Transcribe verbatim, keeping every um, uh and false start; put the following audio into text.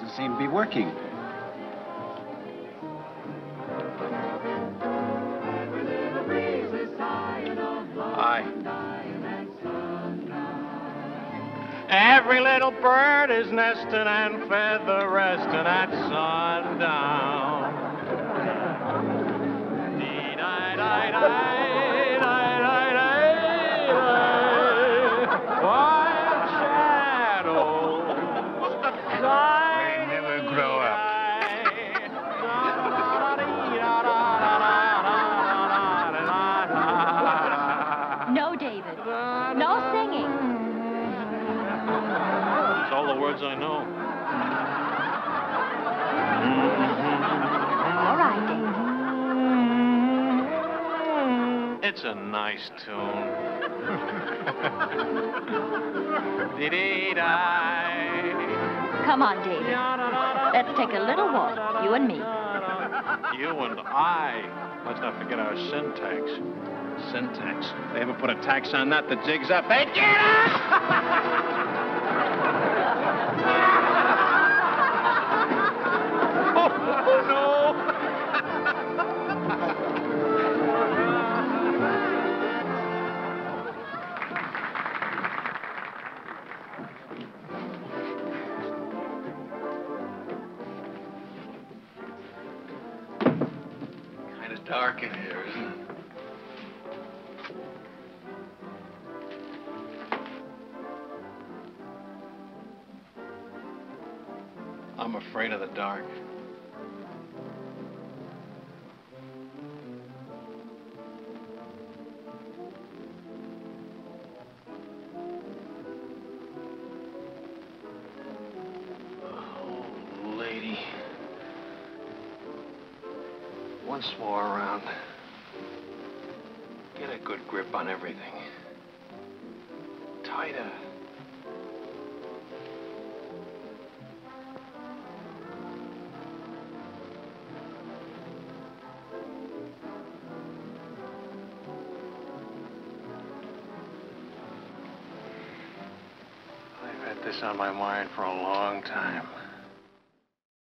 doesn't seem to be working. Aye. Every little bird is nesting and feather resting at sundown. White shadows. They never grow up. No, David. No singing. It's all the words I know. All right, David. It's a nice tune. Dee-dee-die. Come on, David. Let's take a little walk, you and me. You and I. Let's not forget our syntax. Syntax. They ever put a tax on that? The jig's up. Hey, get up! Oh, no! Kind of dark in here, isn't it? I'm afraid of the dark. Oh, lady. Once more around. Get a good grip on everything. Tighter. This on my mind for a long time.